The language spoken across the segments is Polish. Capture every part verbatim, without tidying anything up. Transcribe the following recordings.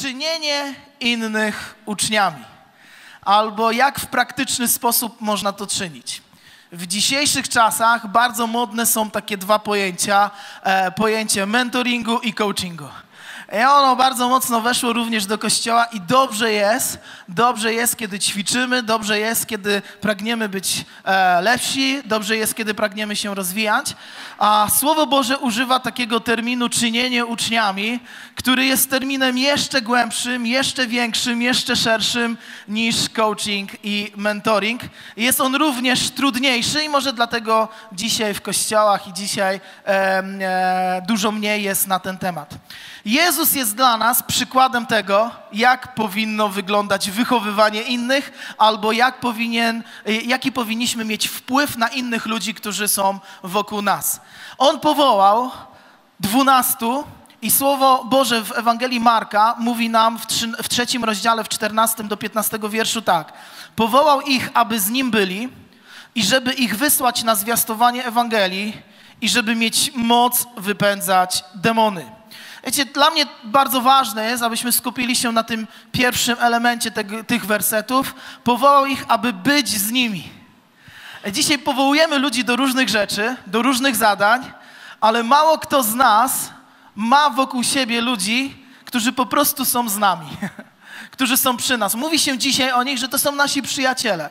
czynienie innych uczniami. Albo jak w praktyczny sposób można to czynić. W dzisiejszych czasach bardzo modne są takie dwa pojęcia, e, pojęcie mentoringu i coachingu. I ono bardzo mocno weszło również do Kościoła i dobrze jest, dobrze jest, kiedy ćwiczymy, dobrze jest, kiedy pragniemy być e, lepsi, dobrze jest, kiedy pragniemy się rozwijać. A Słowo Boże używa takiego terminu czynienie uczniami, który jest terminem jeszcze głębszym, jeszcze większym, jeszcze szerszym niż coaching i mentoring. Jest on również trudniejszy i może dlatego dzisiaj w kościołach i dzisiaj e, e, dużo mniej jest na ten temat. Jezus jest dla nas przykładem tego, jak powinno wyglądać wychowywanie innych, albo jak powinien, jaki powinniśmy mieć wpływ na innych ludzi, którzy są wokół nas. On powołał dwunastu i Słowo Boże w Ewangelii Marka mówi nam w, trzy, w trzecim rozdziale, w czternastym do piętnastego wierszu tak. Powołał ich, aby z Nim byli i żeby ich wysłać na zwiastowanie Ewangelii i żeby mieć moc wypędzać demony. Wiecie, dla mnie bardzo ważne jest, abyśmy skupili się na tym pierwszym elemencie tego, tych wersetów. Powołał ich, aby być z nimi. Dzisiaj powołujemy ludzi do różnych rzeczy, do różnych zadań, ale mało kto z nas ma wokół siebie ludzi, którzy po prostu są z nami, którzy są przy nas. Mówi się dzisiaj o nich, że to są nasi przyjaciele.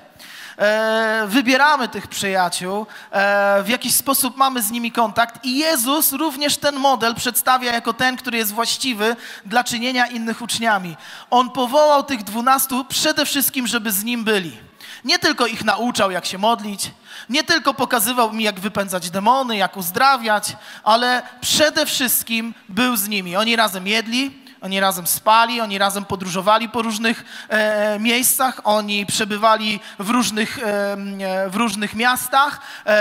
E, wybieramy tych przyjaciół, e, w jakiś sposób mamy z nimi kontakt i Jezus również ten model przedstawia jako ten, który jest właściwy dla czynienia innych uczniami. On powołał tych dwunastu przede wszystkim, żeby z Nim byli. Nie tylko ich nauczał, jak się modlić, nie tylko pokazywał im, jak wypędzać demony, jak uzdrawiać, ale przede wszystkim był z nimi. Oni razem jedli, oni razem spali, oni razem podróżowali po różnych e, miejscach, oni przebywali w różnych, e, w różnych miastach.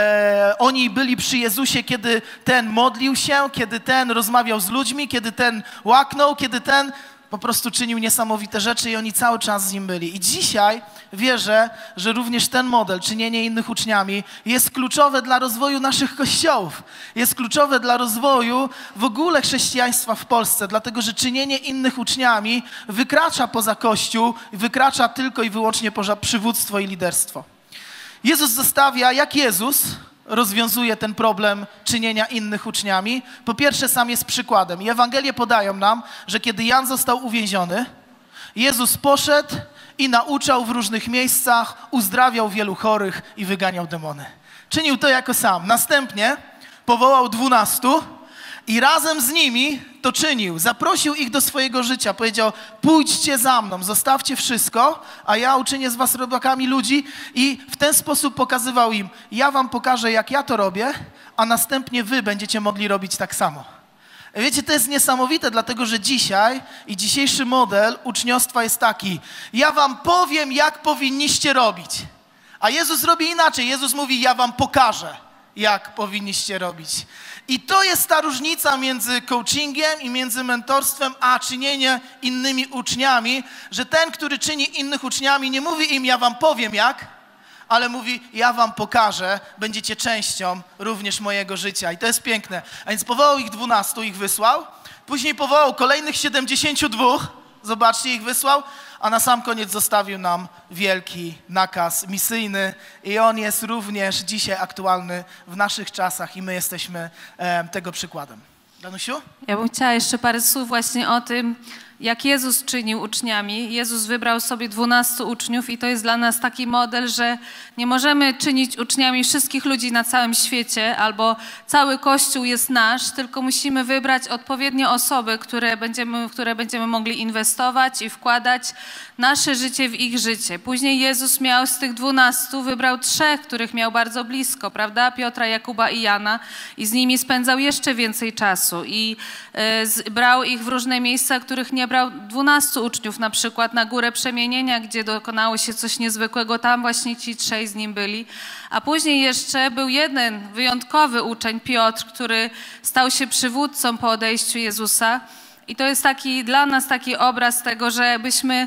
E, oni byli przy Jezusie, kiedy Ten modlił się, kiedy Ten rozmawiał z ludźmi, kiedy Ten łaknął, kiedy Ten po prostu czynił niesamowite rzeczy i oni cały czas z Nim byli. I dzisiaj wierzę, że również ten model, czynienie innych uczniami, jest kluczowe dla rozwoju naszych kościołów. Jest kluczowe dla rozwoju w ogóle chrześcijaństwa w Polsce, dlatego że czynienie innych uczniami wykracza poza Kościół, wykracza tylko i wyłącznie poza przywództwo i liderstwo. Jezus zostawia, jak Jezus rozwiązuje ten problem czynienia innych uczniami. Po pierwsze, sam jest przykładem. I Ewangelie podają nam, że kiedy Jan został uwięziony, Jezus poszedł i nauczał w różnych miejscach, uzdrawiał wielu chorych i wyganiał demony. Czynił to jako sam. Następnie powołał dwunastu i razem z nimi to czynił. Zaprosił ich do swojego życia. Powiedział, pójdźcie za mną, zostawcie wszystko, a ja uczynię z was robakami ludzi. I w ten sposób pokazywał im, ja wam pokażę, jak ja to robię, a następnie wy będziecie mogli robić tak samo. Wiecie, to jest niesamowite, dlatego że dzisiaj i dzisiejszy model uczniostwa jest taki, ja wam powiem, jak powinniście robić. A Jezus robi inaczej. Jezus mówi, ja wam pokażę, jak powinniście robić. I to jest ta różnica między coachingiem i między mentorstwem, a czynienie innymi uczniami, że ten, który czyni innych uczniami, nie mówi im, ja wam powiem jak, ale mówi, ja wam pokażę, będziecie częścią również mojego życia. I to jest piękne. A więc powołał ich dwunastu, ich wysłał, później powołał kolejnych siedemdziesięciu dwóch, zobaczcie, ich wysłał, a na sam koniec zostawił nam wielki nakaz misyjny i on jest również dzisiaj aktualny w naszych czasach i my jesteśmy e, tego przykładem. Danusiu? Ja bym chciała jeszcze parę słów właśnie o tym, jak Jezus czynił uczniami. Jezus wybrał sobie dwunastu uczniów i to jest dla nas taki model, że nie możemy czynić uczniami wszystkich ludzi na całym świecie albo cały Kościół jest nasz, tylko musimy wybrać odpowiednie osoby, które będziemy, w które będziemy mogli inwestować i wkładać nasze życie w ich życie. Później Jezus miał z tych dwunastu, wybrał trzech, których miał bardzo blisko, prawda? Piotra, Jakuba i Jana i z nimi spędzał jeszcze więcej czasu i y, z, brał ich w różne miejsca, których nie brał dwunastu uczniów, na przykład na Górę Przemienienia, gdzie dokonało się coś niezwykłego, tam właśnie ci trzej z nim byli. A później jeszcze był jeden wyjątkowy uczeń, Piotr, który stał się przywódcą po odejściu Jezusa. I to jest taki dla nas taki obraz tego, żebyśmy,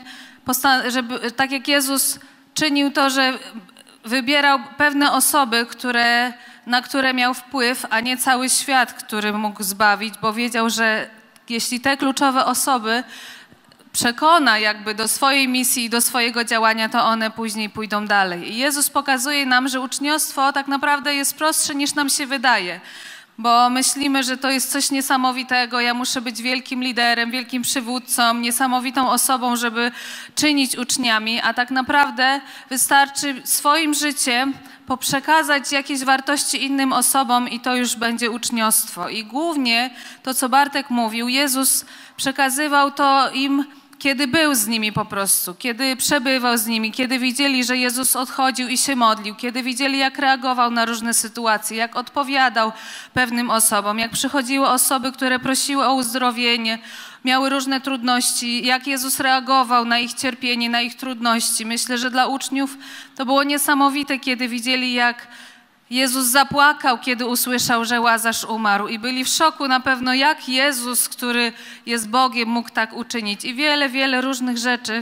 żeby, tak jak Jezus czynił to, że wybierał pewne osoby, które, na które miał wpływ, a nie cały świat, który mógł zbawić, bo wiedział, że jeśli te kluczowe osoby przekona jakby do swojej misji i do swojego działania, to one później pójdą dalej. I Jezus pokazuje nam, że uczniostwo tak naprawdę jest prostsze niż nam się wydaje. Bo myślimy, że to jest coś niesamowitego, ja muszę być wielkim liderem, wielkim przywódcą, niesamowitą osobą, żeby czynić uczniami, a tak naprawdę wystarczy swoim życiem poprzekazać jakieś wartości innym osobom i to już będzie uczniostwo. I głównie to, co Bartek mówił, Jezus przekazywał to im, kiedy był z nimi po prostu, kiedy przebywał z nimi, kiedy widzieli, że Jezus odchodził i się modlił, kiedy widzieli, jak reagował na różne sytuacje, jak odpowiadał pewnym osobom, jak przychodziły osoby, które prosiły o uzdrowienie, miały różne trudności, jak Jezus reagował na ich cierpienie, na ich trudności. Myślę, że dla uczniów to było niesamowite, kiedy widzieli, jak Jezus zapłakał, kiedy usłyszał, że Łazarz umarł i byli w szoku na pewno, jak Jezus, który jest Bogiem, mógł tak uczynić. I wiele, wiele różnych rzeczy,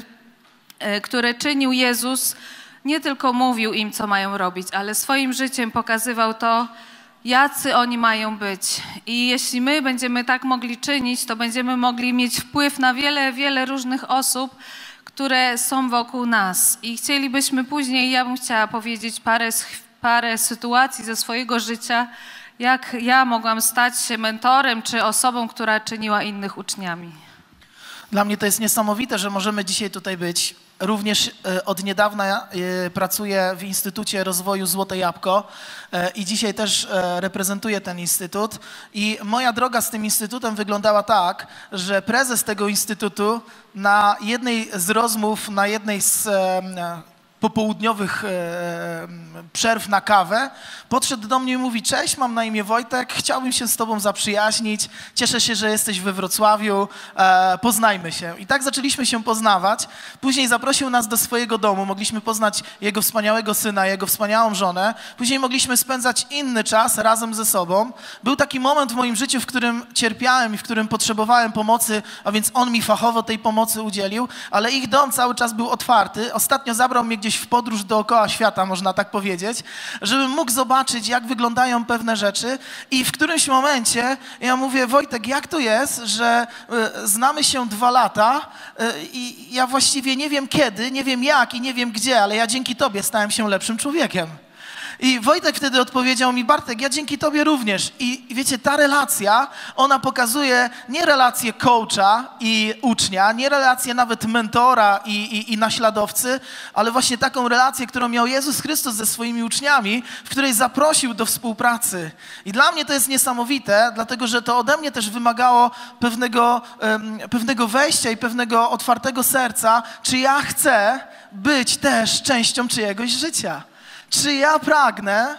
które czynił Jezus, nie tylko mówił im, co mają robić, ale swoim życiem pokazywał to, jacy oni mają być. I jeśli my będziemy tak mogli czynić, to będziemy mogli mieć wpływ na wiele, wiele różnych osób, które są wokół nas. I chcielibyśmy później, ja bym chciała powiedzieć parę parę sytuacji ze swojego życia, jak ja mogłam stać się mentorem czy osobą, która czyniła innych uczniami. Dla mnie to jest niesamowite, że możemy dzisiaj tutaj być. Również od niedawna pracuję w Instytucie Rozwoju Złote Jabłko i dzisiaj też reprezentuję ten instytut. I moja droga z tym instytutem wyglądała tak, że prezes tego instytutu na jednej z rozmów, na jednej z popołudniowych e, przerw na kawę, podszedł do mnie i mówi: cześć, mam na imię Wojtek, chciałbym się z tobą zaprzyjaźnić, cieszę się, że jesteś we Wrocławiu, e, poznajmy się. I tak zaczęliśmy się poznawać. Później zaprosił nas do swojego domu, mogliśmy poznać jego wspaniałego syna, jego wspaniałą żonę. Później mogliśmy spędzać inny czas razem ze sobą. Był taki moment w moim życiu, w którym cierpiałem i w którym potrzebowałem pomocy, a więc on mi fachowo tej pomocy udzielił, ale ich dom cały czas był otwarty. Ostatnio zabrał mnie gdzieś w podróż dookoła świata, można tak powiedzieć, żebym mógł zobaczyć, jak wyglądają pewne rzeczy. I w którymś momencie ja mówię: Wojtek, jak to jest, że y, znamy się dwa lata y, i ja właściwie nie wiem kiedy, nie wiem jak i nie wiem gdzie, ale ja dzięki tobie stałem się lepszym człowiekiem. I Wojtek wtedy odpowiedział mi: Bartek, ja dzięki tobie również. I wiecie, ta relacja, ona pokazuje nie relację coacha i ucznia, nie relację nawet mentora i, i, i naśladowcy, ale właśnie taką relację, którą miał Jezus Chrystus ze swoimi uczniami, w której zaprosił do współpracy. I dla mnie to jest niesamowite, dlatego że to ode mnie też wymagało pewnego, um, pewnego wejścia i pewnego otwartego serca, czy ja chcę być też częścią czyjegoś życia. Czy ja pragnę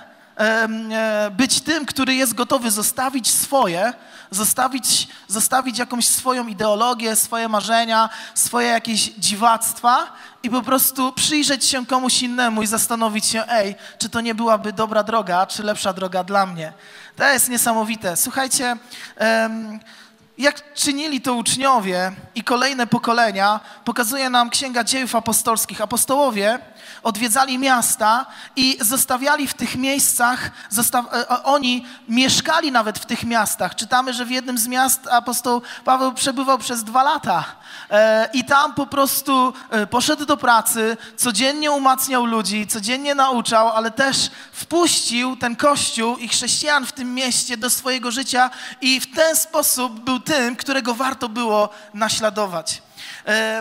e, być tym, który jest gotowy zostawić swoje, zostawić, zostawić jakąś swoją ideologię, swoje marzenia, swoje jakieś dziwactwa i po prostu przyjrzeć się komuś innemu i zastanowić się: ej, czy to nie byłaby dobra droga, czy lepsza droga dla mnie? To jest niesamowite. Słuchajcie, em, jak czynili to uczniowie i kolejne pokolenia, pokazuje nam Księga Dziejów Apostolskich. Apostołowie odwiedzali miasta i zostawiali w tych miejscach, zostaw, oni mieszkali nawet w tych miastach. Czytamy, że w jednym z miast apostoł Paweł przebywał przez dwa lata e, i tam po prostu e, poszedł do pracy, codziennie umacniał ludzi, codziennie nauczał, ale też wpuścił ten Kościół i chrześcijan w tym mieście do swojego życia i w ten sposób był tym, którego warto było naśladować. E,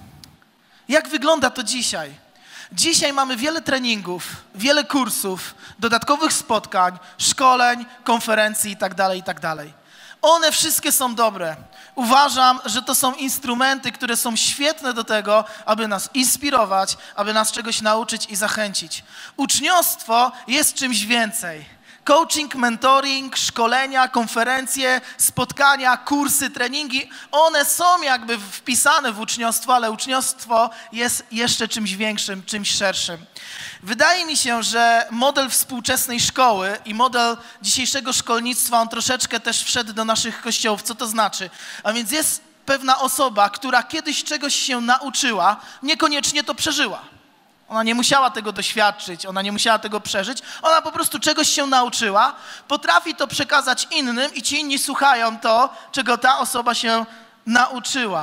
jak wygląda to dzisiaj? Dzisiaj mamy wiele treningów, wiele kursów, dodatkowych spotkań, szkoleń, konferencji itd., itd. One wszystkie są dobre. Uważam, że to są instrumenty, które są świetne do tego, aby nas inspirować, aby nas czegoś nauczyć i zachęcić. Uczniostwo jest czymś więcej. Coaching, mentoring, szkolenia, konferencje, spotkania, kursy, treningi, one są jakby wpisane w uczniostwo, ale uczniostwo jest jeszcze czymś większym, czymś szerszym. Wydaje mi się, że model współczesnej szkoły i model dzisiejszego szkolnictwa, on troszeczkę też wszedł do naszych kościołów. Co to znaczy? A więc jest pewna osoba, która kiedyś czegoś się nauczyła, niekoniecznie to przeżyła. Ona nie musiała tego doświadczyć, ona nie musiała tego przeżyć, ona po prostu czegoś się nauczyła, potrafi to przekazać innym i ci inni słuchają to, czego ta osoba się nauczyła.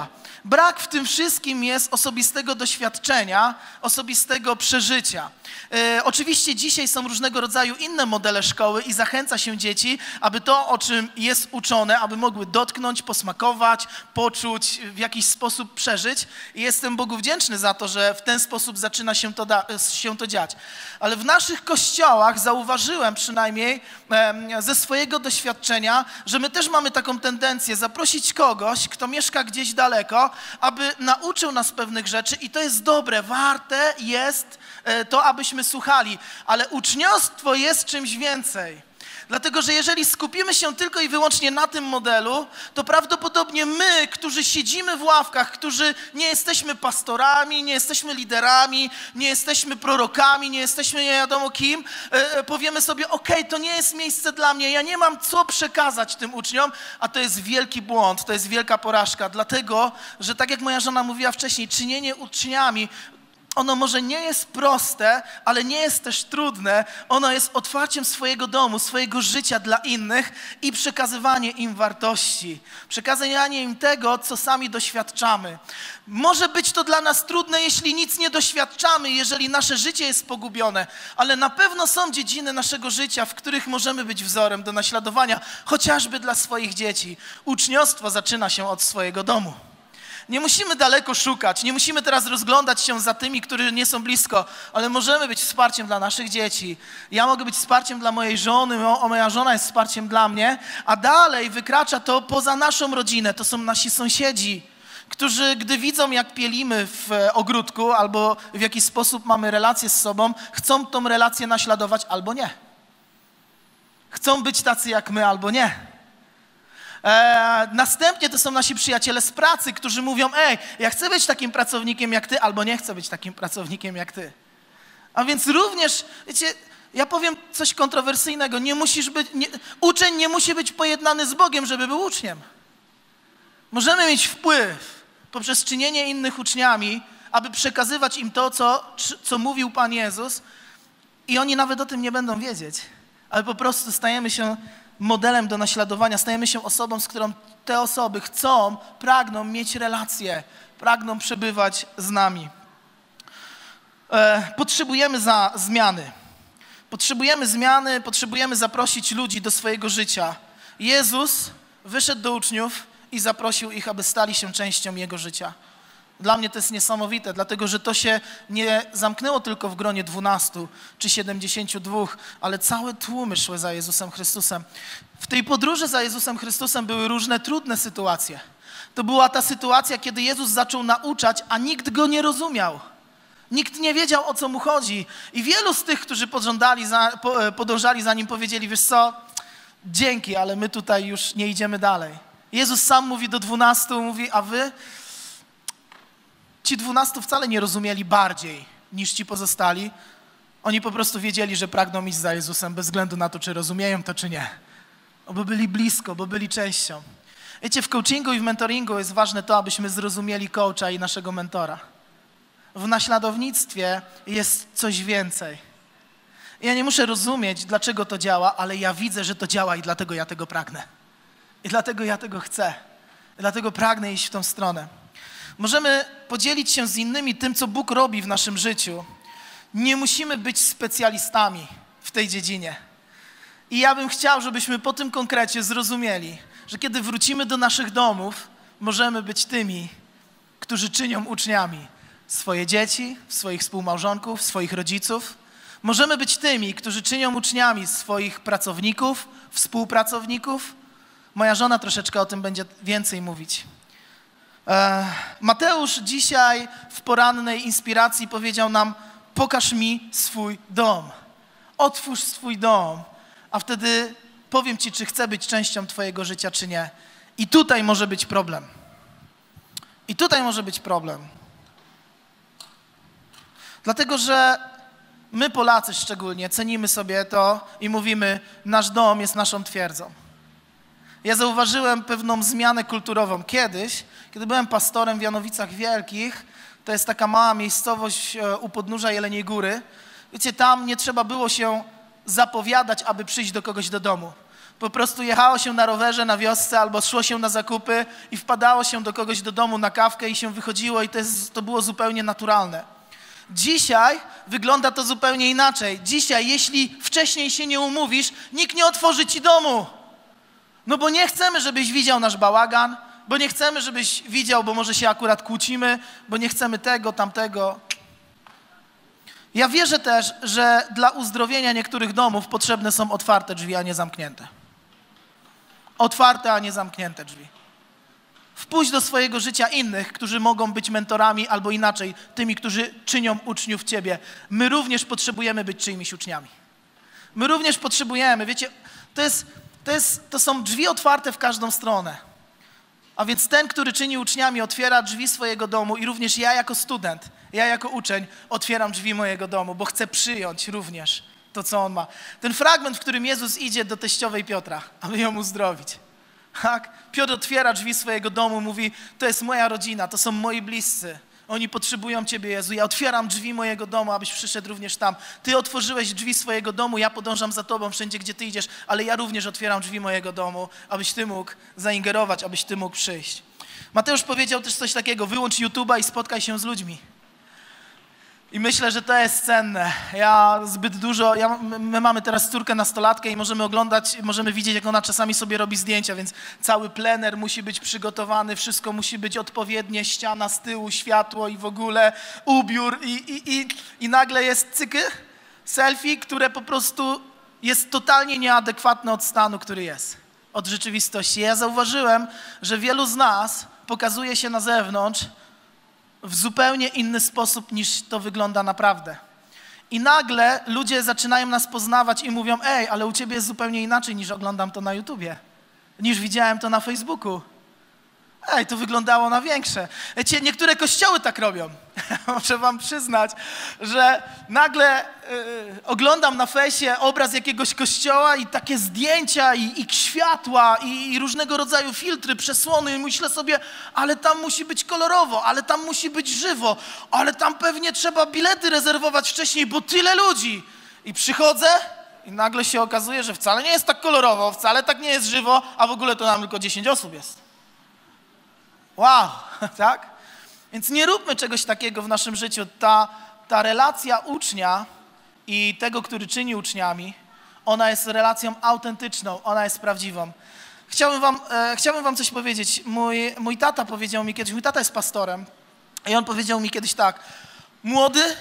Brak w tym wszystkim jest osobistego doświadczenia, osobistego przeżycia. E, oczywiście dzisiaj są różnego rodzaju inne modele szkoły i zachęca się dzieci, aby to, o czym jest uczone, aby mogły dotknąć, posmakować, poczuć, w jakiś sposób przeżyć. I jestem Bogu wdzięczny za to, że w ten sposób zaczyna się to, da, się to dziać. Ale w naszych kościołach zauważyłem przynajmniej e, ze swojego doświadczenia, że my też mamy taką tendencję zaprosić kogoś, kto mieszka gdzieś daleko, aby nauczył nas pewnych rzeczy i to jest dobre, warte jest to, abyśmy słuchali, ale uczniostwo jest czymś więcej. Dlatego, że jeżeli skupimy się tylko i wyłącznie na tym modelu, to prawdopodobnie my, którzy siedzimy w ławkach, którzy nie jesteśmy pastorami, nie jesteśmy liderami, nie jesteśmy prorokami, nie jesteśmy nie wiadomo kim, powiemy sobie, okej, to nie jest miejsce dla mnie, ja nie mam co przekazać tym uczniom, a to jest wielki błąd, to jest wielka porażka, dlatego, że tak jak moja żona mówiła wcześniej, czynienie uczniami, ono może nie jest proste, ale nie jest też trudne. Ono jest otwarciem swojego domu, swojego życia dla innych i przekazywanie im wartości. Przekazywanie im tego, co sami doświadczamy. Może być to dla nas trudne, jeśli nic nie doświadczamy, jeżeli nasze życie jest pogubione, ale na pewno są dziedziny naszego życia, w których możemy być wzorem do naśladowania, chociażby dla swoich dzieci. Uczniostwo zaczyna się od swojego domu. Nie musimy daleko szukać, nie musimy teraz rozglądać się za tymi, którzy nie są blisko, ale możemy być wsparciem dla naszych dzieci. Ja mogę być wsparciem dla mojej żony, moja żona jest wsparciem dla mnie, a dalej wykracza to poza naszą rodzinę. To są nasi sąsiedzi, którzy gdy widzą, jak pielimy w ogródku albo w jakiś sposób mamy relację z sobą, chcą tą relację naśladować albo nie. Chcą być tacy jak my albo nie. E, następnie to są nasi przyjaciele z pracy, którzy mówią, ej, ja chcę być takim pracownikiem jak ty, albo nie chcę być takim pracownikiem jak ty. A więc również, wiecie, ja powiem coś kontrowersyjnego, nie musisz być, nie, uczeń nie musi być pojednany z Bogiem, żeby był uczniem. Możemy mieć wpływ poprzez czynienie innych uczniami, aby przekazywać im to, co, co mówił Pan Jezus i oni nawet o tym nie będą wiedzieć, ale po prostu stajemy się modelem do naśladowania, stajemy się osobą, z którą te osoby chcą, pragną mieć relacje, pragną przebywać z nami. E, potrzebujemy za zmiany. Potrzebujemy zmiany, potrzebujemy zaprosić ludzi do swojego życia. Jezus wyszedł do uczniów i zaprosił ich, aby stali się częścią Jego życia. Dla mnie to jest niesamowite, dlatego że to się nie zamknęło tylko w gronie dwunastu czy siedemdziesięciu dwóch, ale całe tłumy szły za Jezusem Chrystusem. W tej podróży za Jezusem Chrystusem były różne trudne sytuacje. To była ta sytuacja, kiedy Jezus zaczął nauczać, a nikt Go nie rozumiał. Nikt nie wiedział, o co Mu chodzi. I wielu z tych, którzy podążali za, podążali za Nim, powiedzieli, wiesz co, dzięki, ale my tutaj już nie idziemy dalej. Jezus sam mówi do dwunastu, mówi, a wy... Ci dwunastu wcale nie rozumieli bardziej niż ci pozostali. Oni po prostu wiedzieli, że pragną iść za Jezusem bez względu na to, czy rozumieją to, czy nie. Bo byli blisko, bo byli częścią. Wiecie, w coachingu i w mentoringu jest ważne to, abyśmy zrozumieli coacha i naszego mentora. W naśladownictwie jest coś więcej. Ja nie muszę rozumieć, dlaczego to działa, ale ja widzę, że to działa i dlatego ja tego pragnę. I dlatego ja tego chcę. I dlatego pragnę iść w tą stronę. Możemy podzielić się z innymi tym, co Bóg robi w naszym życiu. Nie musimy być specjalistami w tej dziedzinie. I ja bym chciał, żebyśmy po tym konkrecie zrozumieli, że kiedy wrócimy do naszych domów, możemy być tymi, którzy czynią uczniami swoje dzieci, swoich współmałżonków, swoich rodziców. Możemy być tymi, którzy czynią uczniami swoich pracowników, współpracowników. Moja żona troszeczkę o tym będzie więcej mówić. Mateusz dzisiaj w porannej inspiracji powiedział nam, pokaż mi swój dom, otwórz swój dom, a wtedy powiem ci, czy chcę być częścią twojego życia, czy nie. I tutaj może być problem. I tutaj może być problem. Dlatego, że my Polacy szczególnie cenimy sobie to i mówimy, nasz dom jest naszą twierdzą. Ja zauważyłem pewną zmianę kulturową. Kiedyś, kiedy byłem pastorem w Janowicach Wielkich, to jest taka mała miejscowość u podnóża Jeleniej Góry. Wiecie, tam nie trzeba było się zapowiadać, aby przyjść do kogoś do domu. Po prostu jechało się na rowerze na wiosce albo szło się na zakupy i wpadało się do kogoś do domu na kawkę i się wychodziło i to, jest, to było zupełnie naturalne. Dzisiaj wygląda to zupełnie inaczej. Dzisiaj, jeśli wcześniej się nie umówisz, nikt nie otworzy ci domu. No bo nie chcemy, żebyś widział nasz bałagan, bo nie chcemy, żebyś widział, bo może się akurat kłócimy, bo nie chcemy tego, tamtego. Ja wierzę też, że dla uzdrowienia niektórych domów potrzebne są otwarte drzwi, a nie zamknięte. Otwarte, a nie zamknięte drzwi. Wpuść do swojego życia innych, którzy mogą być mentorami albo inaczej, tymi, którzy czynią uczniów ciebie. My również potrzebujemy być czyimiś uczniami. My również potrzebujemy, wiecie, to, jest, to, jest, to są drzwi otwarte w każdą stronę. A więc ten, który czyni uczniami, otwiera drzwi swojego domu i również ja jako student, ja jako uczeń otwieram drzwi mojego domu, bo chcę przyjąć również to, co on ma. Ten fragment, w którym Jezus idzie do teściowej Piotra, aby ją uzdrowić. Tak? Piotr otwiera drzwi swojego domu, mówi, to jest moja rodzina, to są moi bliscy. Oni potrzebują Ciebie, Jezu. Ja otwieram drzwi mojego domu, abyś przyszedł również tam. Ty otworzyłeś drzwi swojego domu, ja podążam za Tobą wszędzie, gdzie Ty idziesz, ale ja również otwieram drzwi mojego domu, abyś Ty mógł zaingerować, abyś Ty mógł przyjść. Mateusz powiedział też coś takiego, wyłącz YouTube'a i spotkaj się z ludźmi. I myślę, że to jest cenne. Ja zbyt dużo, ja, my mamy teraz córkę nastolatkę i możemy oglądać, możemy widzieć, jak ona czasami sobie robi zdjęcia, więc cały plener musi być przygotowany, wszystko musi być odpowiednie, ściana z tyłu, światło i w ogóle ubiór i, i, i, i nagle jest cykl, selfie, które po prostu jest totalnie nieadekwatne od stanu, który jest, od rzeczywistości. Ja zauważyłem, że wielu z nas pokazuje się na zewnątrz w zupełnie inny sposób, niż to wygląda naprawdę. I nagle ludzie zaczynają nas poznawać i mówią, ej, ale u ciebie jest zupełnie inaczej, niż oglądam to na YouTubie, niż widziałem to na Facebooku. Ej, to wyglądało na większe. Wiecie, niektóre kościoły tak robią. Muszę wam przyznać, że nagle yy, oglądam na fejsie obraz jakiegoś kościoła i takie zdjęcia i, i światła i, i różnego rodzaju filtry, przesłony i myślę sobie, ale tam musi być kolorowo, ale tam musi być żywo, ale tam pewnie trzeba bilety rezerwować wcześniej, bo tyle ludzi. I przychodzę i nagle się okazuje, że wcale nie jest tak kolorowo, wcale tak nie jest żywo, a w ogóle to nam tylko dziesięć osób jest. Wow, tak? Więc nie róbmy czegoś takiego w naszym życiu. Ta, ta relacja ucznia i tego, który czyni uczniami, ona jest relacją autentyczną, ona jest prawdziwą. Chciałbym wam, e, chciałbym wam coś powiedzieć. Mój, mój tata powiedział mi kiedyś, mój tata jest pastorem i on powiedział mi kiedyś tak, młody,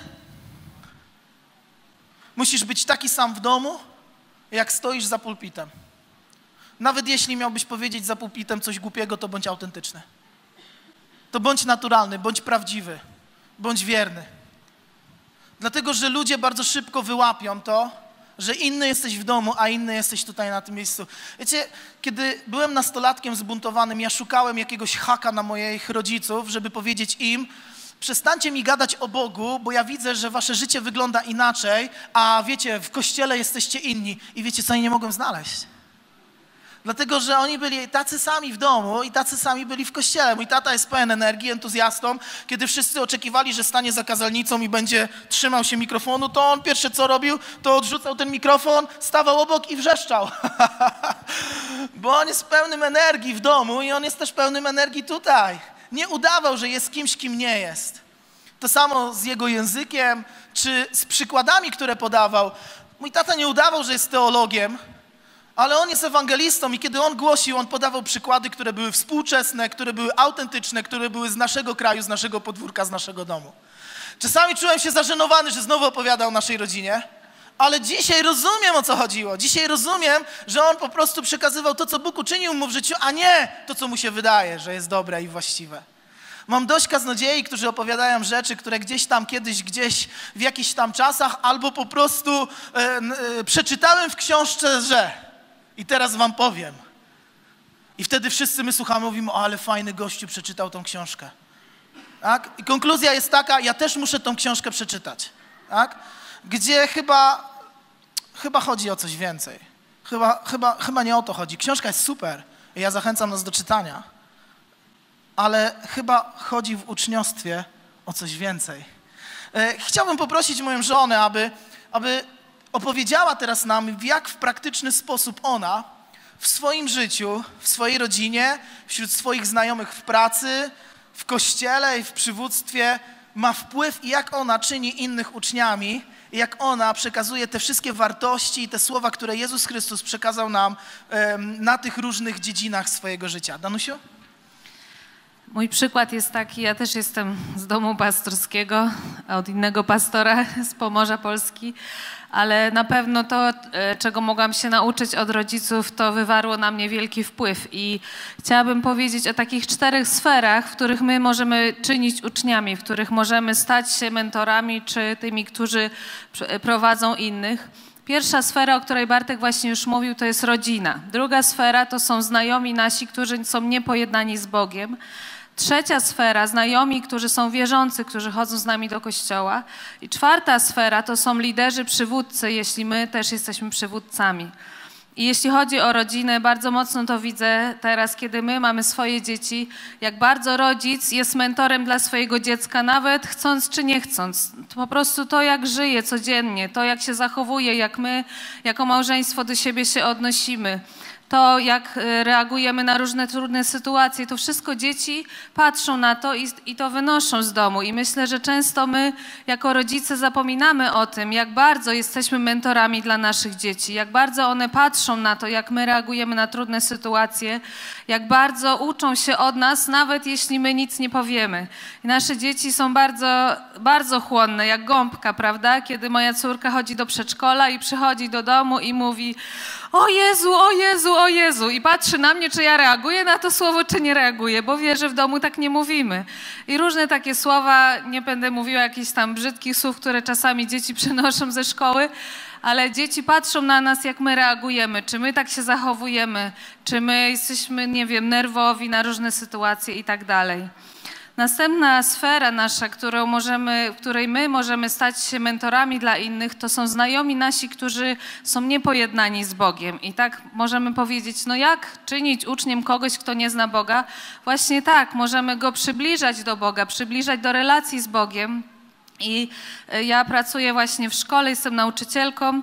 musisz być taki sam w domu, jak stoisz za pulpitem. Nawet jeśli miałbyś powiedzieć za pulpitem coś głupiego, to bądź autentyczny. To bądź naturalny, bądź prawdziwy, bądź wierny. Dlatego, że ludzie bardzo szybko wyłapią to, że inny jesteś w domu, a inny jesteś tutaj na tym miejscu. Wiecie, kiedy byłem nastolatkiem zbuntowanym, ja szukałem jakiegoś haka na moich rodziców, żeby powiedzieć im, przestańcie mi gadać o Bogu, bo ja widzę, że wasze życie wygląda inaczej, a wiecie, w kościele jesteście inni. I wiecie, co oni nie mogą znaleźć? Dlatego, że oni byli tacy sami w domu i tacy sami byli w kościele. Mój tata jest pełen energii, entuzjastą. Kiedy wszyscy oczekiwali, że stanie za kazalnicą i będzie trzymał się mikrofonu, to on pierwsze co robił, to odrzucał ten mikrofon, stawał obok i wrzeszczał. Bo on jest pełnym energii w domu i on jest też pełnym energii tutaj. Nie udawał, że jest kimś, kim nie jest. To samo z jego językiem, czy z przykładami, które podawał. Mój tata nie udawał, że jest teologiem, ale on jest ewangelistą i kiedy on głosił, on podawał przykłady, które były współczesne, które były autentyczne, które były z naszego kraju, z naszego podwórka, z naszego domu. Czasami czułem się zażenowany, że znowu opowiada o naszej rodzinie, ale dzisiaj rozumiem, o co chodziło. Dzisiaj rozumiem, że on po prostu przekazywał to, co Bóg uczynił mu w życiu, a nie to, co mu się wydaje, że jest dobre i właściwe. Mam dość kaznodziei, którzy opowiadają rzeczy, które gdzieś tam kiedyś, gdzieś w jakichś tam czasach albo po prostu e, e, przeczytałem w książce, że... I teraz wam powiem. I wtedy wszyscy my słuchamy, mówimy, o, ale fajny gościu przeczytał tą książkę. Tak? I konkluzja jest taka, ja też muszę tą książkę przeczytać. Tak? Gdzie chyba, chyba chodzi o coś więcej. Chyba, chyba, chyba nie o to chodzi. Książka jest super i ja zachęcam nas do czytania. Ale chyba chodzi w uczniostwie o coś więcej. Chciałbym poprosić moją żonę, aby... aby opowiedziała teraz nam, jak w praktyczny sposób ona w swoim życiu, w swojej rodzinie, wśród swoich znajomych w pracy, w kościele i w przywództwie ma wpływ i jak ona czyni innych uczniami, i jak ona przekazuje te wszystkie wartości i te słowa, które Jezus Chrystus przekazał nam um, na tych różnych dziedzinach swojego życia. Danusiu? Mój przykład jest taki, ja też jestem z domu pastorskiego, od innego pastora z Pomorza Polski, ale na pewno to, czego mogłam się nauczyć od rodziców, to wywarło na mnie wielki wpływ. I chciałabym powiedzieć o takich czterech sferach, w których my możemy czynić uczniami, w których możemy stać się mentorami, czy tymi, którzy prowadzą innych. Pierwsza sfera, o której Bartek właśnie już mówił, to jest rodzina. Druga sfera to są znajomi nasi, którzy są niepojednani z Bogiem. Trzecia sfera, znajomi, którzy są wierzący, którzy chodzą z nami do kościoła. I czwarta sfera to są liderzy, przywódcy, jeśli my też jesteśmy przywódcami. I jeśli chodzi o rodzinę, bardzo mocno to widzę teraz, kiedy my mamy swoje dzieci, jak bardzo rodzic jest mentorem dla swojego dziecka, nawet chcąc czy nie chcąc. Po prostu to, jak żyje codziennie, to, jak się zachowuje, jak my jako małżeństwo do siebie się odnosimy. To, jak reagujemy na różne trudne sytuacje, to wszystko dzieci patrzą na to i, i to wynoszą z domu. I myślę, że często my jako rodzice zapominamy o tym, jak bardzo jesteśmy mentorami dla naszych dzieci, jak bardzo one patrzą na to, jak my reagujemy na trudne sytuacje, jak bardzo uczą się od nas, nawet jeśli my nic nie powiemy. I nasze dzieci są bardzo, bardzo chłonne, jak gąbka, prawda? Kiedy moja córka chodzi do przedszkola i przychodzi do domu i mówi: o Jezu, o Jezu, o Jezu. I patrzy na mnie, czy ja reaguję na to słowo, czy nie reaguję, bo wie, że w domu tak nie mówimy. I różne takie słowa, nie będę mówiła jakichś tam brzydkich słów, które czasami dzieci przynoszą ze szkoły, ale dzieci patrzą na nas, jak my reagujemy, czy my tak się zachowujemy, czy my jesteśmy, nie wiem, nerwowi na różne sytuacje i tak dalej. Następna sfera nasza, którą możemy, w której my możemy stać się mentorami dla innych, to są znajomi nasi, którzy są niepojednani z Bogiem. I tak możemy powiedzieć, no jak czynić uczniem kogoś, kto nie zna Boga? Właśnie tak, możemy go przybliżać do Boga, przybliżać do relacji z Bogiem. I ja pracuję właśnie w szkole, jestem nauczycielką.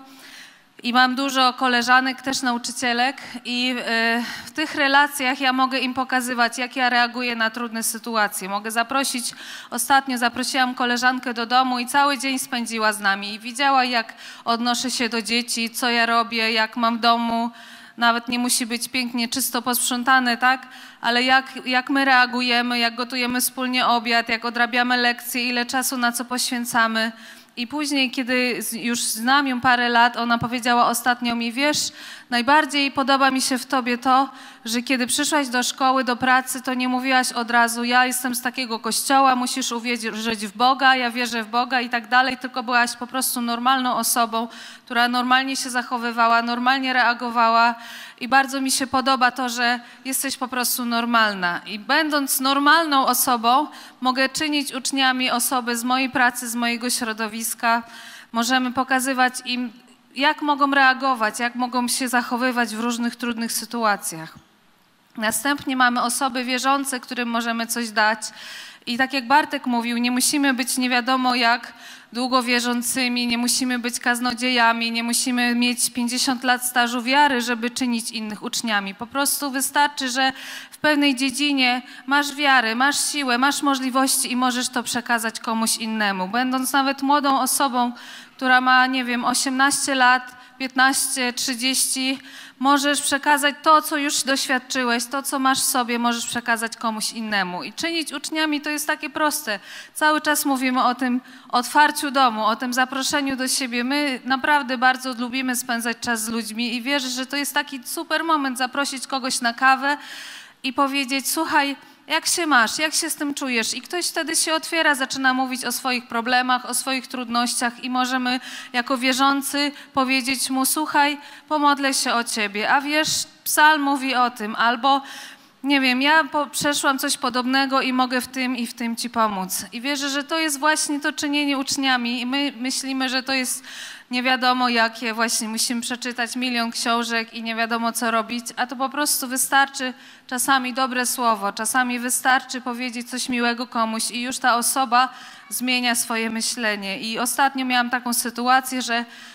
I mam dużo koleżanek, też nauczycielek i w tych relacjach ja mogę im pokazywać, jak ja reaguję na trudne sytuacje. Mogę zaprosić, ostatnio zaprosiłam koleżankę do domu i cały dzień spędziła z nami i widziała, jak odnoszę się do dzieci, co ja robię, jak mam w domu. Nawet nie musi być pięknie, czysto posprzątane, tak? Ale jak, jak my reagujemy, jak gotujemy wspólnie obiad, jak odrabiamy lekcje, ile czasu na co poświęcamy. I później, kiedy już znam ją parę lat, ona powiedziała ostatnio mi: wiesz, najbardziej podoba mi się w tobie to, że kiedy przyszłaś do szkoły, do pracy, to nie mówiłaś od razu: ja jestem z takiego kościoła, musisz uwierzyć w Boga, ja wierzę w Boga i tak dalej, tylko byłaś po prostu normalną osobą, która normalnie się zachowywała, normalnie reagowała i bardzo mi się podoba to, że jesteś po prostu normalna. I będąc normalną osobą, mogę czynić uczniami osoby z mojej pracy, z mojego środowiska. Możemy pokazywać im, jak mogą reagować, jak mogą się zachowywać w różnych trudnych sytuacjach. Następnie mamy osoby wierzące, którym możemy coś dać. I tak jak Bartek mówił, nie musimy być nie wiadomo jak długo wierzącymi, nie musimy być kaznodziejami, nie musimy mieć pięćdziesiąt lat stażu wiary, żeby czynić innych uczniami. Po prostu wystarczy, że w pewnej dziedzinie masz wiarę, masz siłę, masz możliwości i możesz to przekazać komuś innemu. Będąc nawet młodą osobą, która ma, nie wiem, osiemnaście lat, piętnaście, trzydzieści, możesz przekazać to, co już doświadczyłeś, to, co masz w sobie, możesz przekazać komuś innemu. I czynić uczniami to jest takie proste. Cały czas mówimy o tym otwarciu domu, o tym zaproszeniu do siebie. My naprawdę bardzo lubimy spędzać czas z ludźmi i wierzę, że to jest taki super moment zaprosić kogoś na kawę i powiedzieć: słuchaj, jak się masz, jak się z tym czujesz? I ktoś wtedy się otwiera, zaczyna mówić o swoich problemach, o swoich trudnościach i możemy jako wierzący powiedzieć mu: słuchaj, pomodlę się o ciebie, a wiesz, psalm mówi o tym, albo nie wiem, ja po, przeszłam coś podobnego i mogę w tym i w tym ci pomóc. I wierzę, że to jest właśnie to czynienie uczniami i my myślimy, że to jest nie wiadomo jakie, właśnie musimy przeczytać milion książek i nie wiadomo co robić, a to po prostu wystarczy czasami dobre słowo, czasami wystarczy powiedzieć coś miłego komuś i już ta osoba zmienia swoje myślenie. I ostatnio miałam taką sytuację, że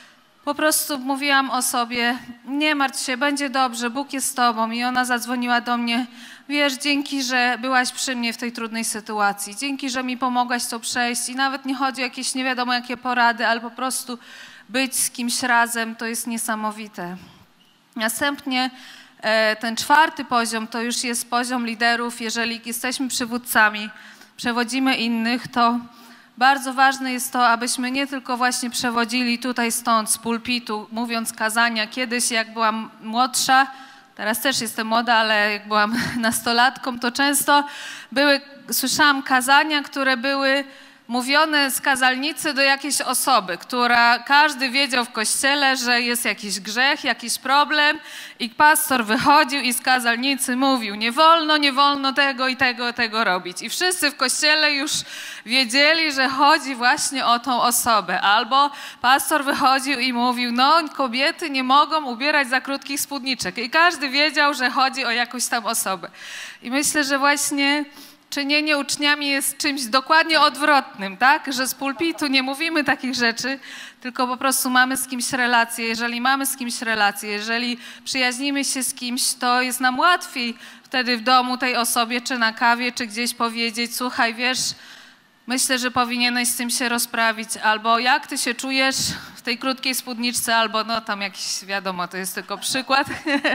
po prostu mówiłam o sobie, nie martw się, będzie dobrze, Bóg jest z tobą. I ona zadzwoniła do mnie, wiesz, dzięki, że byłaś przy mnie w tej trudnej sytuacji, dzięki, że mi pomogłaś to przejść. I nawet nie chodzi o jakieś nie wiadomo jakie porady, ale po prostu być z kimś razem, to jest niesamowite. Następnie e, ten czwarty poziom to już jest poziom liderów. Jeżeli jesteśmy przywódcami, przewodzimy innych, to bardzo ważne jest to, abyśmy nie tylko właśnie przewodzili tutaj stąd, z pulpitu, mówiąc kazania. Kiedyś jak byłam młodsza, teraz też jestem młoda, ale jak byłam nastolatką, to często były, słyszałam kazania, które były mówione z kazalnicy do jakiejś osoby, która każdy wiedział w kościele, że jest jakiś grzech, jakiś problem i pastor wychodził i z kazalnicy mówił, nie wolno, nie wolno tego i tego, tego robić. I wszyscy w kościele już wiedzieli, że chodzi właśnie o tą osobę. Albo pastor wychodził i mówił, no kobiety nie mogą ubierać za krótkich spódniczek. I każdy wiedział, że chodzi o jakąś tam osobę. I myślę, że właśnie czynienie uczniami jest czymś dokładnie odwrotnym, tak? Że z pulpitu nie mówimy takich rzeczy, tylko po prostu mamy z kimś relację. Jeżeli mamy z kimś relację, jeżeli przyjaźnimy się z kimś, to jest nam łatwiej wtedy w domu tej osobie, czy na kawie, czy gdzieś powiedzieć, słuchaj, wiesz, myślę, że powinieneś z tym się rozprawić, albo jak ty się czujesz w tej krótkiej spódniczce, albo no tam jakiś, wiadomo, to jest tylko przykład,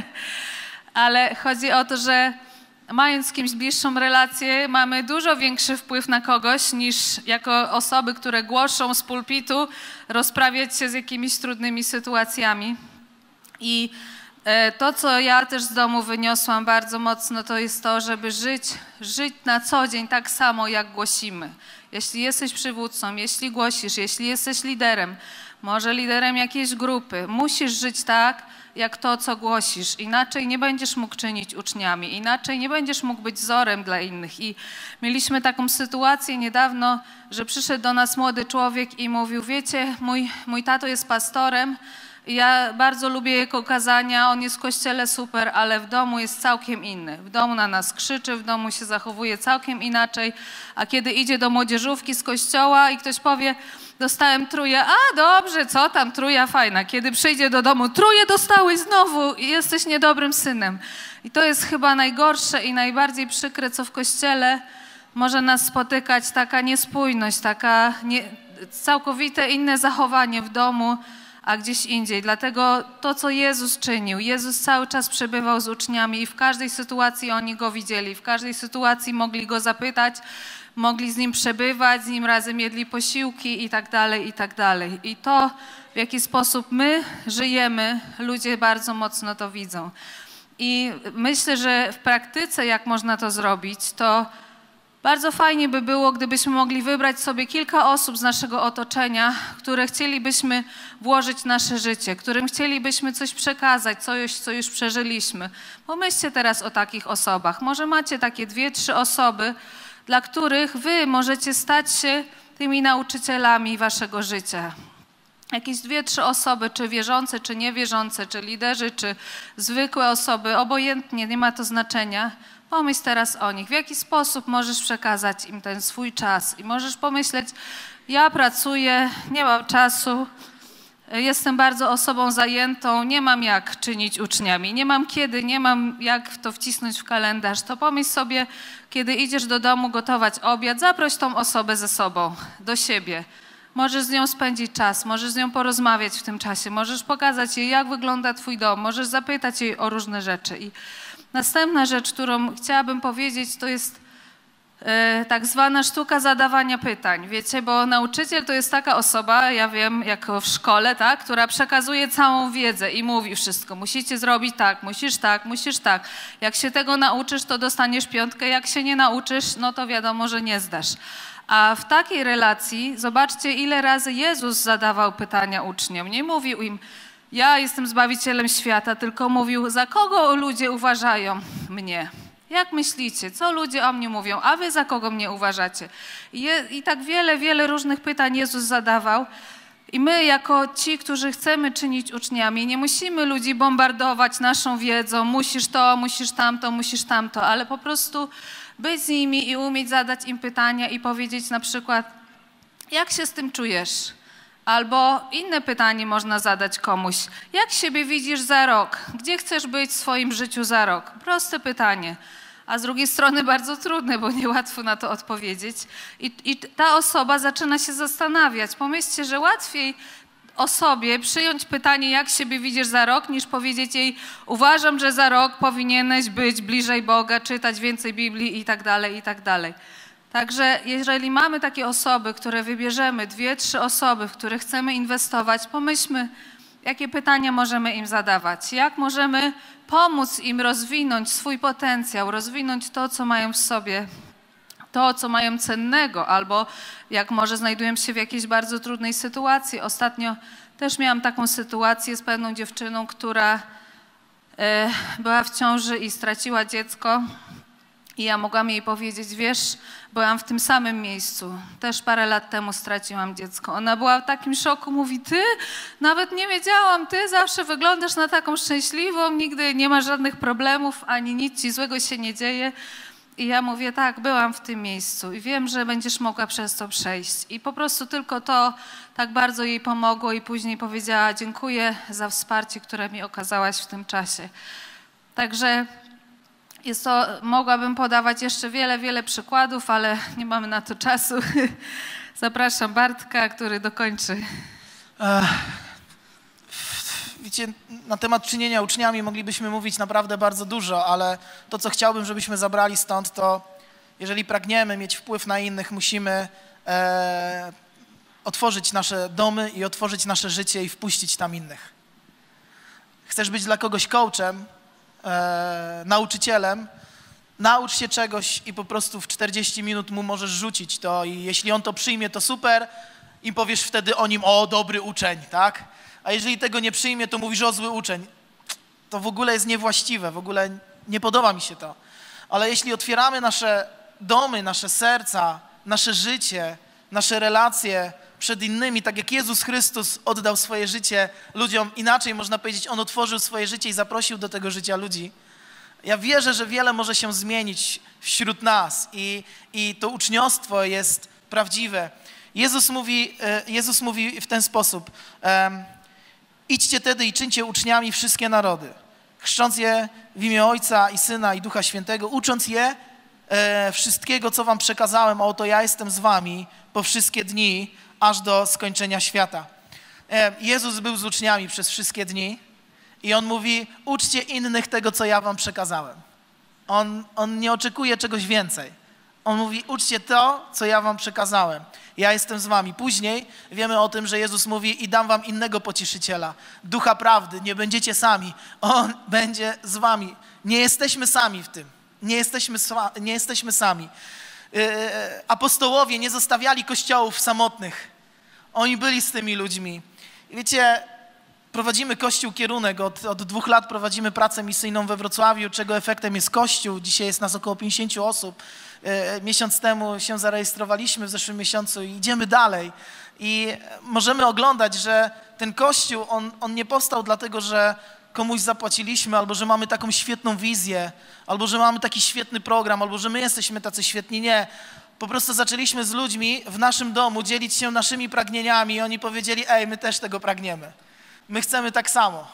ale chodzi o to, że mając z kimś bliższą relację, mamy dużo większy wpływ na kogoś niż jako osoby, które głoszą z pulpitu, rozprawiać się z jakimiś trudnymi sytuacjami. I to, co ja też z domu wyniosłam bardzo mocno, to jest to, żeby żyć, żyć na co dzień tak samo, jak głosimy. Jeśli jesteś przywódcą, jeśli głosisz, jeśli jesteś liderem, może liderem jakiejś grupy, musisz żyć tak, jak to, co głosisz. Inaczej nie będziesz mógł czynić uczniami, inaczej nie będziesz mógł być wzorem dla innych. I mieliśmy taką sytuację niedawno, że przyszedł do nas młody człowiek i mówił, wiecie, mój, mój tato jest pastorem, ja bardzo lubię jego kazania, on jest w kościele super, ale w domu jest całkiem inny. W domu na nas krzyczy, w domu się zachowuje całkiem inaczej, a kiedy idzie do młodzieżówki z kościoła i ktoś powie, dostałem truje, a dobrze, co tam, truja fajna. Kiedy przyjdzie do domu, truje dostałeś znowu i jesteś niedobrym synem. I to jest chyba najgorsze i najbardziej przykre, co w kościele może nas spotykać, taka niespójność, taka nie, całkowite inne zachowanie w domu, a gdzieś indziej. Dlatego to, co Jezus czynił, Jezus cały czas przebywał z uczniami i w każdej sytuacji oni Go widzieli, w każdej sytuacji mogli Go zapytać, mogli z Nim przebywać, z Nim razem jedli posiłki i tak dalej, i tak dalej. I to, w jaki sposób my żyjemy, ludzie bardzo mocno to widzą. I myślę, że w praktyce, jak można to zrobić, to bardzo fajnie by było, gdybyśmy mogli wybrać sobie kilka osób z naszego otoczenia, które chcielibyśmy włożyć w nasze życie, którym chcielibyśmy coś przekazać, coś, co już przeżyliśmy. Pomyślcie teraz o takich osobach. Może macie takie dwie, trzy osoby, dla których wy możecie stać się tymi nauczycielami waszego życia. Jakieś dwie, trzy osoby, czy wierzące, czy niewierzące, czy liderzy, czy zwykłe osoby, obojętnie, nie ma to znaczenia. Pomyśl teraz o nich, w jaki sposób możesz przekazać im ten swój czas i możesz pomyśleć, ja pracuję, nie mam czasu, jestem bardzo osobą zajętą, nie mam jak czynić uczniami, nie mam kiedy, nie mam jak to wcisnąć w kalendarz, to pomyśl sobie, kiedy idziesz do domu gotować obiad, zaproś tą osobę ze sobą, do siebie. Możesz z nią spędzić czas, możesz z nią porozmawiać w tym czasie, możesz pokazać jej, jak wygląda twój dom, możesz zapytać jej o różne rzeczy. I następna rzecz, którą chciałabym powiedzieć, to jest e, tak zwana sztuka zadawania pytań. Wiecie, bo nauczyciel to jest taka osoba, ja wiem, jako w szkole, tak, która przekazuje całą wiedzę i mówi wszystko. Musicie zrobić tak, musisz tak, musisz tak. Jak się tego nauczysz, to dostaniesz piątkę, jak się nie nauczysz, no to wiadomo, że nie zdasz. A w takiej relacji, zobaczcie, ile razy Jezus zadawał pytania uczniom. Nie mówił im, ja jestem Zbawicielem świata, tylko mówił, za kogo ludzie uważają mnie? Jak myślicie, co ludzie o mnie mówią, a wy za kogo mnie uważacie? I, je, i tak wiele, wiele różnych pytań Jezus zadawał. I my jako ci, którzy chcemy czynić uczniami, nie musimy ludzi bombardować naszą wiedzą, musisz to, musisz tamto, musisz tamto, ale po prostu być z nimi i umieć zadać im pytania i powiedzieć na przykład, jak się z tym czujesz? Albo inne pytanie można zadać komuś. Jak siebie widzisz za rok? Gdzie chcesz być w swoim życiu za rok? Proste pytanie. A z drugiej strony bardzo trudne, bo niełatwo na to odpowiedzieć. I, i ta osoba zaczyna się zastanawiać. Pomyślcie, że łatwiej osobie przyjąć pytanie, jak siebie widzisz za rok, niż powiedzieć jej, uważam, że za rok powinieneś być bliżej Boga, czytać więcej Biblii i tak dalej, i tak dalej. Także jeżeli mamy takie osoby, które wybierzemy, dwie, trzy osoby, w które chcemy inwestować, pomyślmy, jakie pytania możemy im zadawać, jak możemy pomóc im rozwinąć swój potencjał, rozwinąć to, co mają w sobie, to, co mają cennego, albo jak może znajdują się w jakiejś bardzo trudnej sytuacji. Ostatnio też miałam taką sytuację z pewną dziewczyną, która e, była w ciąży i straciła dziecko. I ja mogłam jej powiedzieć, wiesz, byłam w tym samym miejscu, też parę lat temu straciłam dziecko. Ona była w takim szoku, mówi, ty? Nawet nie wiedziałam, ty zawsze wyglądasz na taką szczęśliwą, nigdy nie masz żadnych problemów, ani nic ci złego się nie dzieje. I ja mówię, tak, byłam w tym miejscu i wiem, że będziesz mogła przez to przejść. I po prostu tylko to tak bardzo jej pomogło i później powiedziała, dziękuję za wsparcie, które mi okazałaś w tym czasie. Także jest to, mogłabym podawać jeszcze wiele, wiele przykładów, ale nie mamy na to czasu. Zapraszam Bartka, który dokończy. Ech, wiecie, na temat czynienia uczniami moglibyśmy mówić naprawdę bardzo dużo, ale to, co chciałbym, żebyśmy zabrali stąd, to jeżeli pragniemy mieć wpływ na innych, musimy e, otworzyć nasze domy i otworzyć nasze życie i wpuścić tam innych. Chcesz być dla kogoś coachem, E, nauczycielem, naucz się czegoś i po prostu w czterdzieści minut mu możesz rzucić to i jeśli on to przyjmie, to super i powiesz wtedy o nim, o dobry uczeń, tak? A jeżeli tego nie przyjmie, to mówisz o zły uczeń. To w ogóle jest niewłaściwe, w ogóle nie podoba mi się to. Ale jeśli otwieramy nasze domy, nasze serca, nasze życie, nasze relacje przed innymi, tak jak Jezus Chrystus oddał swoje życie ludziom, inaczej można powiedzieć, On otworzył swoje życie i zaprosił do tego życia ludzi. Ja wierzę, że wiele może się zmienić wśród nas i, i to uczniostwo jest prawdziwe. Jezus mówi, Jezus mówi w ten sposób, um, idźcie tedy i czyńcie uczniami wszystkie narody, chrzcząc je w imię Ojca i Syna i Ducha Świętego, ucząc je e, wszystkiego, co wam przekazałem, a oto ja jestem z wami po wszystkie dni, aż do skończenia świata. Jezus był z uczniami przez wszystkie dni i On mówi, uczcie innych tego, co ja wam przekazałem. On, on nie oczekuje czegoś więcej. On mówi, uczcie to, co ja wam przekazałem. Ja jestem z wami. Później wiemy o tym, że Jezus mówi i dam wam innego pocieszyciela, Ducha Prawdy, nie będziecie sami. On będzie z wami. Nie jesteśmy sami w tym. Nie jesteśmy, nie jesteśmy sami. Apostołowie nie zostawiali kościołów samotnych. Oni byli z tymi ludźmi. I wiecie, prowadzimy Kościół Kierunek. Od, od dwóch lat prowadzimy pracę misyjną we Wrocławiu, czego efektem jest Kościół. Dzisiaj jest nas około pięćdziesiąt osób. E, miesiąc temu się zarejestrowaliśmy w zeszłym miesiącu i idziemy dalej. I możemy oglądać, że ten Kościół, on, on nie powstał dlatego, że komuś zapłaciliśmy, albo że mamy taką świetną wizję, albo że mamy taki świetny program, albo że my jesteśmy tacy świetni. Nie. Po prostu zaczęliśmy z ludźmi w naszym domu dzielić się naszymi pragnieniami i oni powiedzieli, ej, my też tego pragniemy. My chcemy tak samo.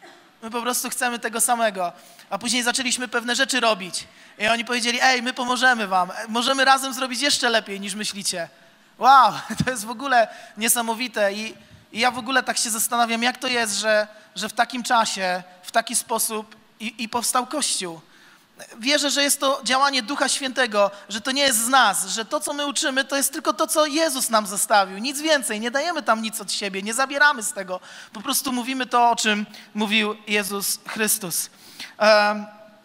My po prostu chcemy tego samego. A później zaczęliśmy pewne rzeczy robić i oni powiedzieli, ej, my pomożemy wam. Możemy razem zrobić jeszcze lepiej niż myślicie. Wow, to jest w ogóle niesamowite i, i ja w ogóle tak się zastanawiam, jak to jest, że, że w takim czasie, w taki sposób i, i powstał Kościół. Wierzę, że jest to działanie Ducha Świętego, że to nie jest z nas, że to, co my uczymy, to jest tylko to, co Jezus nam zostawił. Nic więcej, nie dajemy tam nic od siebie, nie zabieramy z tego. Po prostu mówimy to, o czym mówił Jezus Chrystus. Um,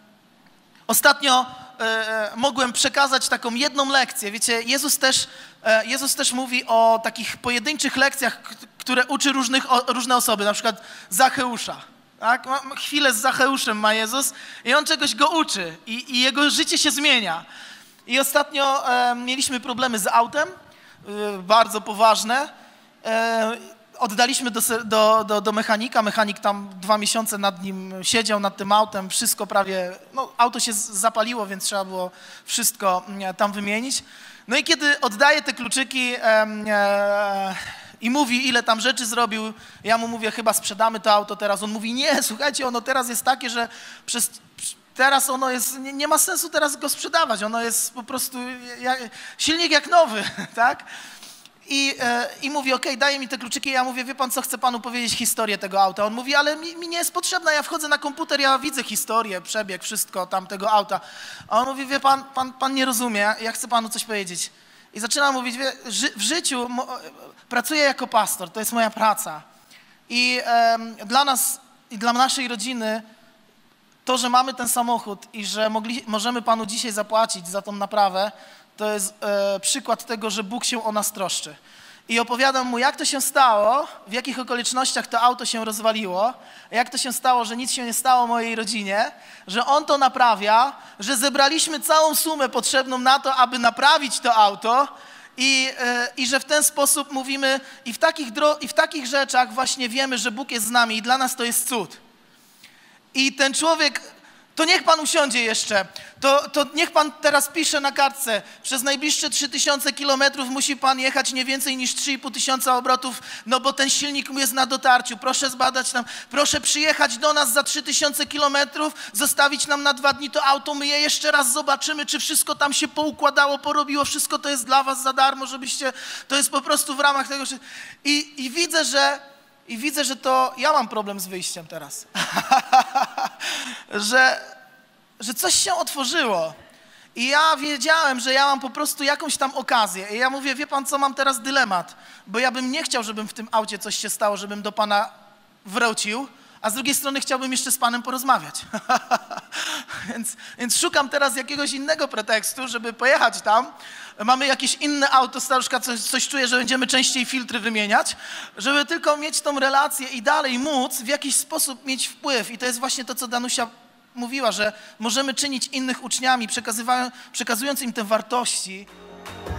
ostatnio e, mogłem przekazać taką jedną lekcję. Wiecie, Jezus też, e, Jezus też mówi o takich pojedynczych lekcjach, które uczy różnych, o, różne osoby, na przykład Zacheusza. Tak? Chwilę z Zacheuszem ma Jezus i on czegoś go uczy i, i jego życie się zmienia. I ostatnio e, mieliśmy problemy z autem, e, bardzo poważne. E, oddaliśmy do, do, do, do mechanika, mechanik tam dwa miesiące nad nim siedział, nad tym autem, wszystko prawie, no auto się zapaliło, więc trzeba było wszystko tam wymienić. No i kiedy oddaję te kluczyki, e, e, i mówi, ile tam rzeczy zrobił. Ja mu mówię, chyba sprzedamy to auto teraz. On mówi, nie, słuchajcie, ono teraz jest takie, że przez, teraz ono jest, nie, nie ma sensu teraz go sprzedawać. Ono jest po prostu jak, silnik jak nowy, tak? I, e, I mówi, okej, okay, daje mi te kluczyki. Ja mówię, wie pan co, chcę panu powiedzieć historię tego auta. On mówi, ale mi, mi nie jest potrzebna, ja wchodzę na komputer, ja widzę historię, przebieg, wszystko tam tego auta. A on mówi, wie pan, pan, pan nie rozumie, ja chcę panu coś powiedzieć. I zaczyna mówić, wie, ży, w życiu mo, pracuję jako pastor, to jest moja praca. I e, dla nas, i dla naszej rodziny to, że mamy ten samochód i że mogli, możemy panu dzisiaj zapłacić za tą naprawę, to jest e, przykład tego, że Bóg się o nas troszczy. I opowiadam mu, jak to się stało, w jakich okolicznościach to auto się rozwaliło, jak to się stało, że nic się nie stało mojej rodzinie, że on to naprawia, że zebraliśmy całą sumę potrzebną na to, aby naprawić to auto i, e, i że w ten sposób mówimy i w, takich dro- i w takich rzeczach właśnie wiemy, że Bóg jest z nami i dla nas to jest cud. I ten człowiek... To niech pan usiądzie jeszcze, to, to niech pan teraz pisze na kartce, przez najbliższe trzy tysiące kilometrów musi pan jechać nie więcej niż trzy i pół tysiąca obrotów, no bo ten silnik jest na dotarciu, proszę zbadać nam, proszę przyjechać do nas za trzy tysiące kilometrów, zostawić nam na dwa dni to auto, my je jeszcze raz zobaczymy, czy wszystko tam się poukładało, porobiło, wszystko to jest dla was za darmo, żebyście, to jest po prostu w ramach tego, że... I, i widzę, że... I widzę, że to ja mam problem z wyjściem teraz. że, że coś się otworzyło. I ja wiedziałem, że ja mam po prostu jakąś tam okazję. I ja mówię, wie pan co, mam teraz dylemat. Bo ja bym nie chciał, żebym w tym aucie coś się stało, żebym do pana wrócił, a z drugiej strony chciałbym jeszcze z panem porozmawiać. więc, więc szukam teraz jakiegoś innego pretekstu, żeby pojechać tam. Mamy jakieś inne auto, staruszka coś, coś czuje, że będziemy częściej filtry wymieniać, żeby tylko mieć tą relację i dalej móc w jakiś sposób mieć wpływ. I to jest właśnie to, co Danusia mówiła, że możemy czynić innych uczniami, przekazując im te wartości.